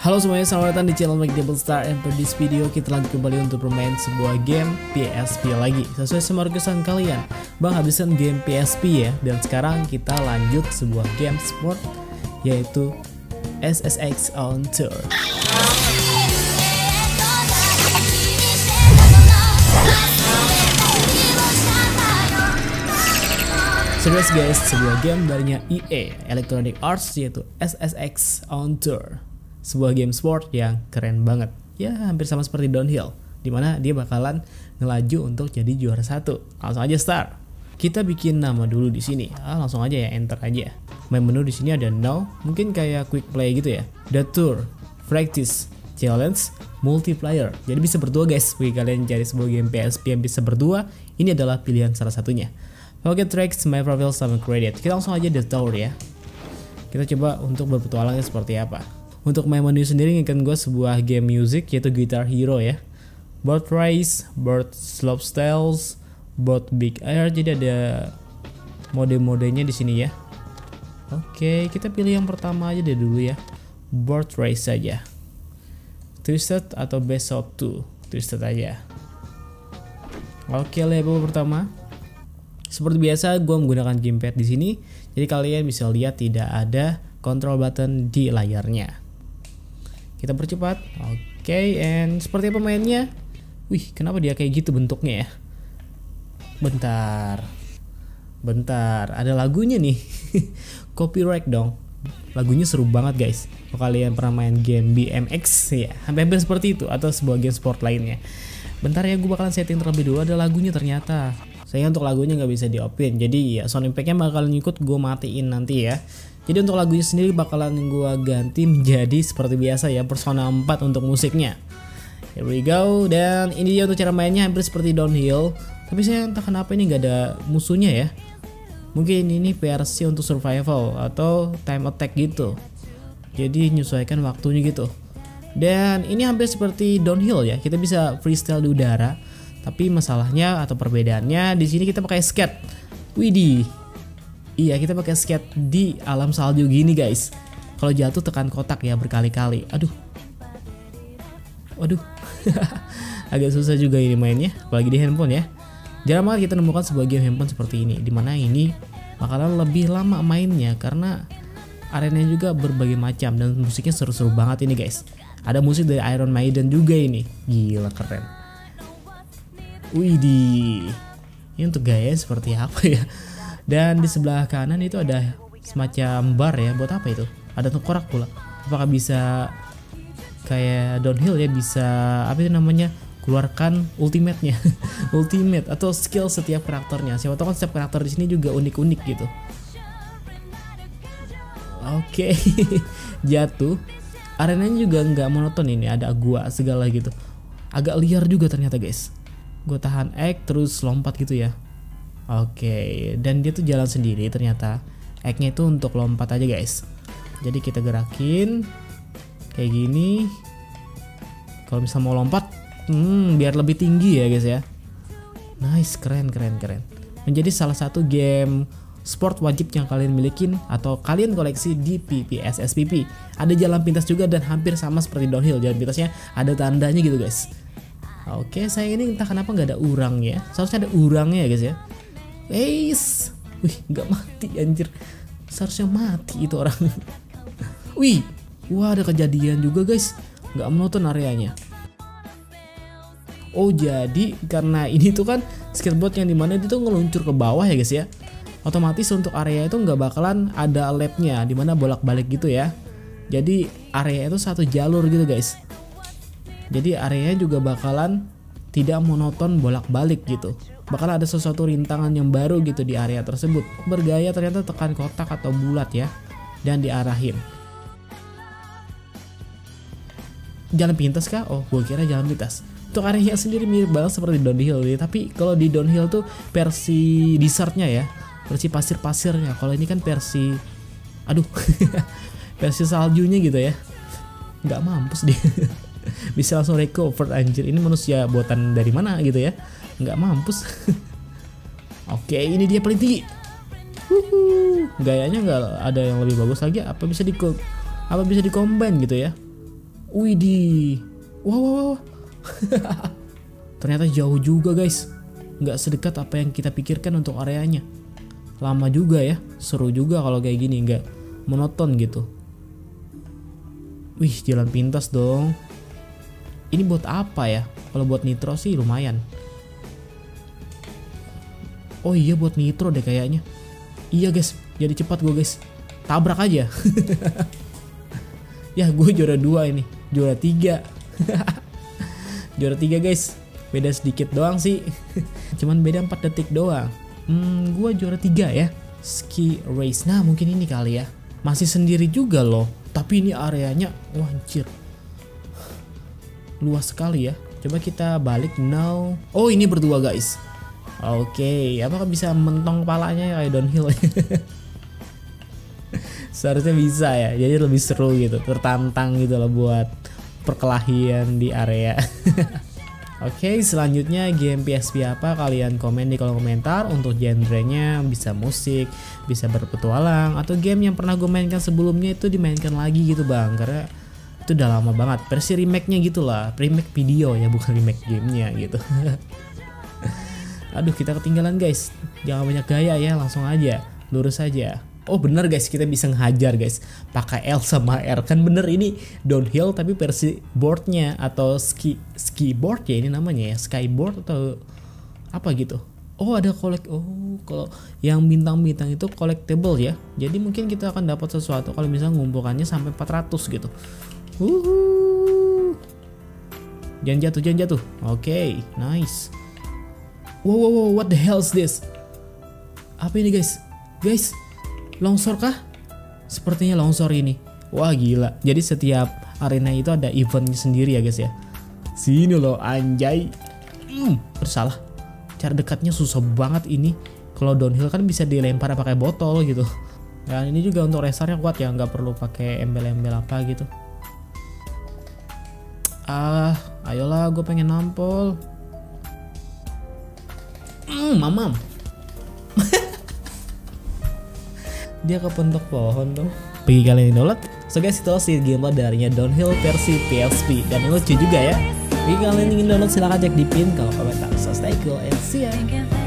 Halo semuanya, selamat datang di channel Make Double Star. And for this video kita lanjut kembali untuk bermain sebuah game PSP lagi. Sesuai sama requestan kalian, Bang habisan game PSP ya. Dan sekarang kita lanjut sebuah game sport, yaitu SSX on Tour. Serius guys, sebuah game darinya EA Electronic Arts, yaitu SSX on Tour. Sebuah game sport yang keren banget. Ya hampir sama seperti Downhill, dimana dia bakalan ngelaju untuk jadi juara satu. Langsung aja start. Kita bikin nama dulu di sini. Langsung aja ya, enter aja. Main menu di sini ada now, mungkin kayak quick play gitu ya. The Tour, Practice, Challenge, Multiplayer. Jadi bisa berdua guys. Bagi kalian cari sebuah game PSP yang bisa berdua, ini adalah pilihan salah satunya. Oke, tracks, my profile sama credit. Kita langsung aja The Tour ya. Kita coba untuk berpetualangnya seperti apa. Untuk main menu sendiri ngingetin gue sebuah game music, yaitu Guitar Hero ya. Board Race, Board Slope Styles, Board Big Air. Jadi ada mode-modenya di sini ya. Oke, kita pilih yang pertama aja deh dulu ya. Board Race saja. Twisted atau Best of 2. Twisted aja. Oke, level pertama. Seperti biasa gue menggunakan gamepad di sini. Jadi kalian bisa lihat tidak ada control button di layarnya. Kita percepat. Oke, and seperti apa mainnya? Wih, kenapa dia kayak gitu bentuknya ya? Bentar, ada lagunya nih. Copyright dong. Lagunya seru banget guys. Kalau kalian pernah main game BMX ya, hampir seperti itu, atau sebuah game sport lainnya. Bentar ya, gue bakalan setting terlebih dulu. Ada lagunya ternyata. Sayang untuk lagunya nggak bisa di-open. Jadi ya sound impact-nya bakalan ikut gue matiin nanti ya. Jadi untuk lagunya sendiri bakalan gue ganti menjadi seperti biasa ya, Persona 4 untuk musiknya. Here we go. Dan ini dia untuk cara mainnya, hampir seperti Downhill. Tapi saya entah kenapa ini nggak ada musuhnya ya. Mungkin ini versi untuk survival atau time attack gitu. Jadi menyesuaikan waktunya gitu. Dan ini hampir seperti Downhill ya. Kita bisa freestyle di udara. Tapi masalahnya atau perbedaannya di sini kita pakai skate. Widih. Iya, kita pakai skate di alam salju gini guys. Kalau jatuh tekan kotak ya berkali-kali. Waduh. Agak susah juga ini mainnya, apalagi di handphone ya. Jarang banget kita nemukan sebuah game handphone seperti ini, dimana ini bakalan lebih lama mainnya karena arenanya juga berbagai macam dan musiknya seru-seru banget ini guys. Ada musik dari Iron Maiden juga ini. Gila keren. Widih. Ini untuk gaya seperti apa ya? Dan di sebelah kanan itu ada semacam bar ya. Buat apa itu? Ada tengkorak pula. Apakah bisa kayak Downhill ya, bisa apa itu namanya, keluarkan ultimate-nya. Ultimate atau skill setiap karakternya. Siapa tahu kan setiap karakter di sini juga unik-unik gitu. Oke. Jatuh. Arenanya juga nggak monoton ini, ada gua segala gitu. Agak liar juga ternyata guys. Gue tahan X terus lompat gitu ya. Oke, dan dia tuh jalan sendiri ternyata. X-nya itu untuk lompat aja guys. Jadi kita gerakin kayak gini. Kalau misal mau lompat, biar lebih tinggi ya guys ya. Nice, keren. Menjadi salah satu game sport wajib yang kalian milikin atau kalian koleksi di PPS SPP. Ada jalan pintas juga dan hampir sama seperti Downhill. Jalan pintasnya ada tandanya gitu guys. Oke, saya ini entah kenapa nggak ada urangnya. Seharusnya ada urangnya ya guys ya. Wih, nggak mati anjir. Seharusnya mati itu orang. Wih, wah ada kejadian juga guys. Nggak monoton areanya. Oh jadi karena ini tuh kan skateboard yang dimana itu tuh ngeluncur ke bawah ya guys ya. Otomatis untuk area itu nggak bakalan ada lapnya, dimana bolak-balik gitu ya. Jadi area itu satu jalur gitu guys. Jadi areanya juga bakalan tidak monoton bolak-balik gitu. Bakal ada sesuatu rintangan yang baru gitu di area tersebut. Bergaya ternyata tekan kotak atau bulat ya, dan diarahin. Jalan pintas kah? Oh, gue kira jalan pintas. Untuk area sendiri mirip banget seperti Downhill ya. Tapi kalau di Downhill tuh versi desertnya ya, versi pasir-pasirnya. Kalau ini kan versi, versi saljunya gitu ya. Nggak mampus dia. Bisa langsung recover anjir. Ini manusia buatan dari mana gitu ya. Nggak mampus. Oke, ini dia paling tinggi. Gayanya nggak ada yang lebih bagus lagi. Apa bisa di combine gitu ya? Widih. Wow. Ternyata jauh juga guys. Nggak sedekat apa yang kita pikirkan untuk areanya. Lama juga ya. Seru juga kalau kayak gini, nggak monoton gitu. Wih, jalan pintas dong. Ini buat apa ya? Kalau buat nitro sih lumayan. Oh iya, buat nitro deh kayaknya. Iya guys, jadi cepat gue guys. Tabrak aja. Ya gue juara 2 ini. Juara 3. Juara 3 guys. Beda sedikit doang sih. Cuman beda 4 detik doang. Gue juara 3 ya. Ski race. Nah mungkin ini kali ya. Masih sendiri juga loh. Tapi ini areanya, wah anjir, luas sekali ya. Coba kita balik now. Oh ini berdua guys. Oke, apakah bisa mentong kepalanya kayak downhill? Seharusnya bisa ya. Jadi lebih seru gitu, tertantang gitu loh buat perkelahian di area. Oke, selanjutnya game PSP apa? Kalian komen di kolom komentar. Untuk genrenya bisa musik, bisa berpetualang, atau game yang pernah gue mainkan sebelumnya itu dimainkan lagi gitu bang. Karena itu udah lama banget. Versi remake-nya gitu lah. Remake video ya, bukan remake gamenya gitu. Aduh, kita ketinggalan guys. Jangan banyak gaya ya, langsung aja, lurus aja. Oh bener guys, kita bisa ngehajar guys pakai L sama R. Kan bener ini downhill tapi versi boardnya atau ski board ya ini namanya ya, skyboard atau apa gitu. Oh ada oh kalau yang bintang-bintang itu collectible ya. Jadi mungkin kita akan dapat sesuatu kalau misalnya ngumpulkannya sampai 400 gitu. Jangan jatuh. Oke, nice. Wow, what the hell is this? Apa ini guys? Longsor kah? Sepertinya longsor ini. Wah gila. Jadi setiap arena itu ada eventnya sendiri ya guys ya. Sini loh anjay. Bersalah. Cara dekatnya susah banget ini. Kalau downhill kan bisa dilempar pakai botol gitu. Dan ini juga untuk racernya kuat ya, nggak perlu pakai embel-embel apa gitu. Ayolah, gue pengen nampol. Mamam. Dia kepentok pohon tuh. Bagi kalian yang download, so guys itu sih gameplay darinya downhill versi PSP. Dan yang lucu juga ya. Bagi kalian yang ingin download silahkan cek di pin kalau komentar. So stay cool and see ya.